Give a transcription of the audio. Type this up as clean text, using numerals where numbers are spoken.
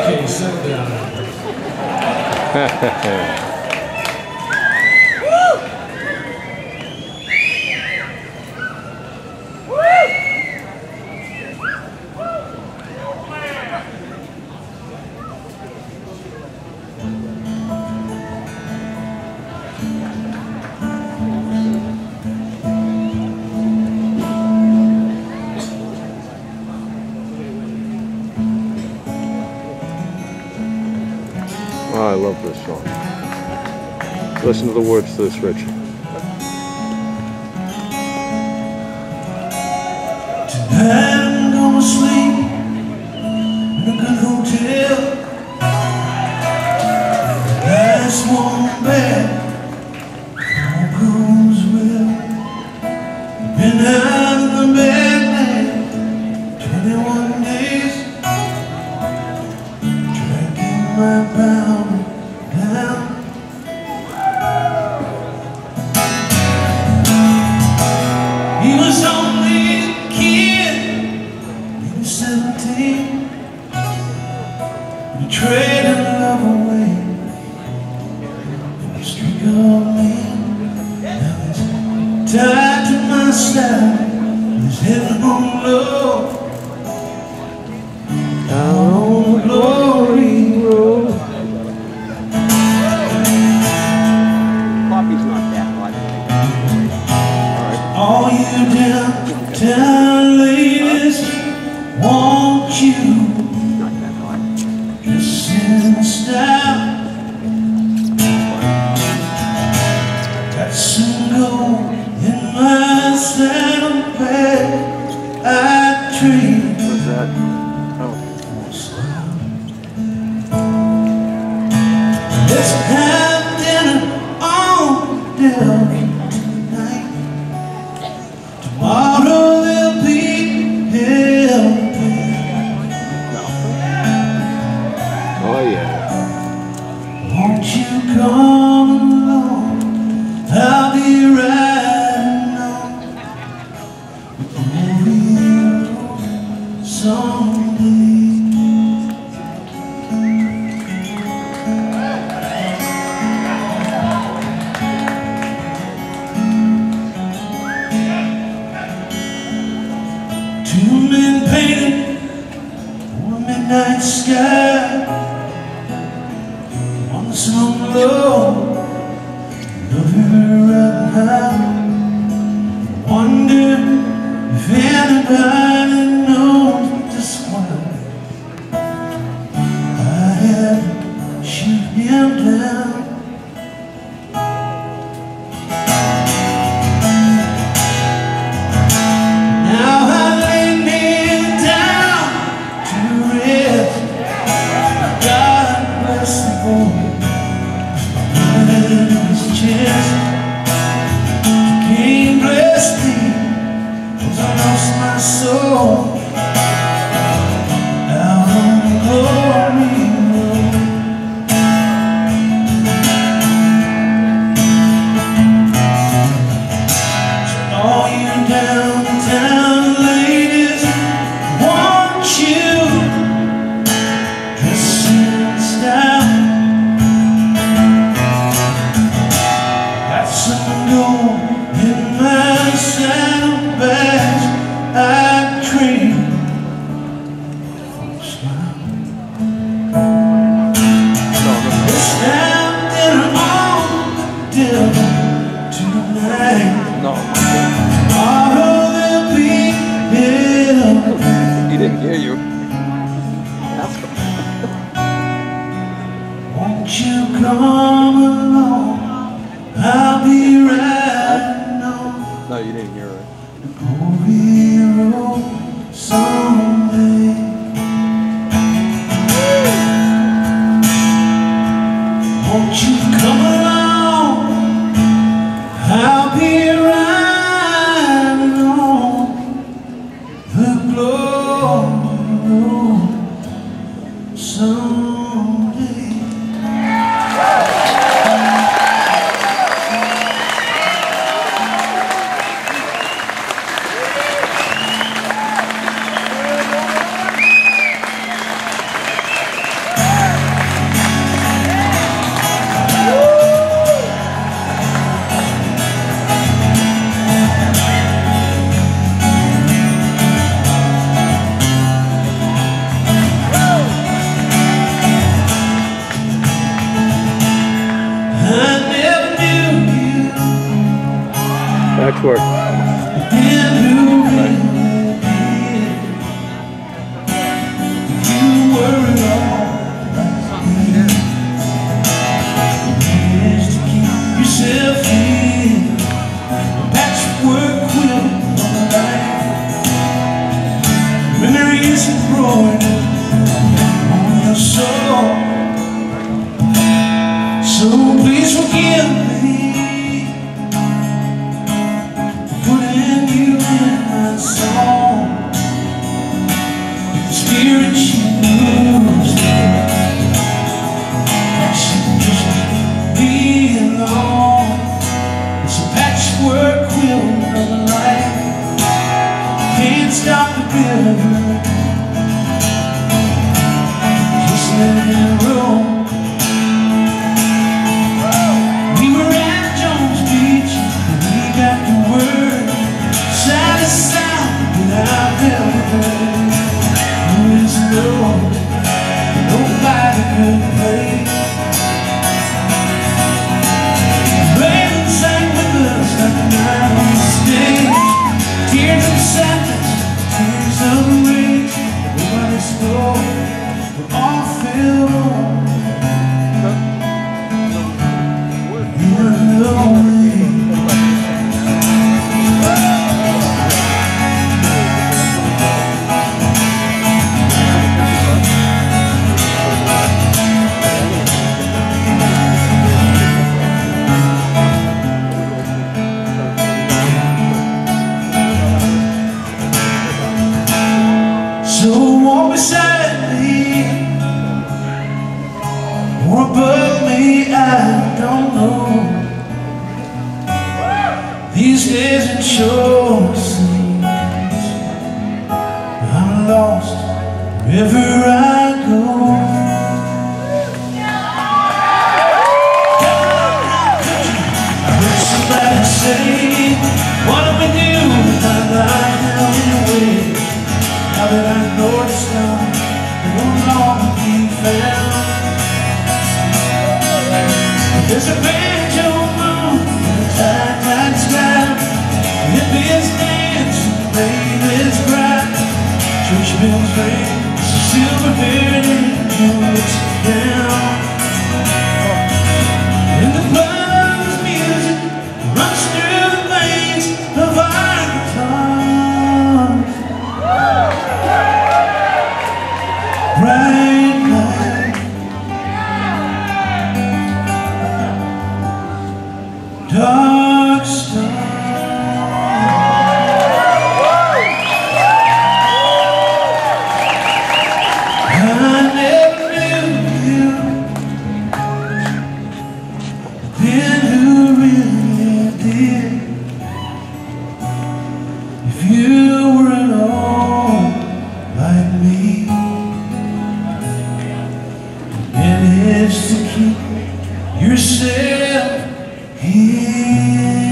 Okay, sit down. Oh, I love this song. Listen to the words to this, Richard. Tonight I'm gonna sleep in a good hotel. Nice warm bed, all goes well. Been out of the bed now 21 days, dragging my bound down. He was only a kid, maybe 17. He traded love away for a streak of men. Now he's tied to my side, he's heading home low, down on the glory road. Coffee's not that much. All you downtown ladies want you dressed in style. Got some gold in my saddlebag. I trade. What's that? Let's have dinner on the deck tonight. Tomorrow there'll be hell to pay. Oh, yeah. Won't you come along? I'll be riding on the road someday. Two men painted on a midnight sky. One sung low, love her right high. Wonder if anybody knows just why I had to shoot him down. Now I lay me down to rest. God bless the boy in his chest. King bless me, 'cause I lost my soul out on the glory road. So all you downtown ladies want you dressed in style. Got some gold in my saddlebags. I trade for a smile. Let's have dinner on the devil tonight. No. Tomorrow there'll be hell. He didn't hear you. That's good. Won't you come along? I'll be riding on No, you didn't hear it. the glory road someday. Won't you come along? I'll be riding on the glory road someday. Patchwork. Patchwork quilt on the night. Memories embroidered on your soul. So please forgive me for putting you in my song. The spirit she moves, that she just be alone. It's a patchwork quilt of the light. Can't stop the river, just let it roll. We were at Jones Beach and we got the word side to side without ever heard. Who is alone? Nobody could play. Rain sang with us like a night on the stage. Tears of sadness, tears of rage. Everybody's slow, we all feel alone. You were lonely. So walk beside me, or above me, I don't know. These days it sure seems I'm lost wherever I go. I heard somebody say, what do we do with our life now anyway? Now that I know it's gone, it won't long be found. There's a banjo moon and a tight sky. The hippies dance and the babies cry. Church bells ring, the silver-haired angel looks down. And the blues music runs through the veins of our guitars. Bright light, dark star. I never knew you, then who really did? If you were alone like me, managed to keep yourself here.